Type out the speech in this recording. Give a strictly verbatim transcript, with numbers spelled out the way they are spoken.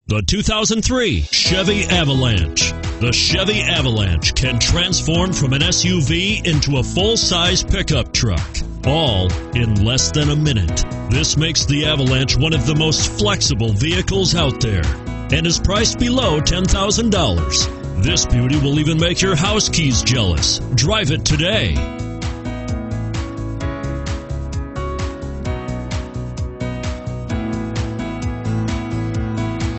The two thousand three Chevy Avalanche. The Chevy Avalanche can transform from an S U V into a full-size pickup truck, all in less than a minute. This makes the Avalanche one of the most flexible vehicles out there and is priced below ten thousand dollars. This beauty will even make your house keys jealous. Drive it today.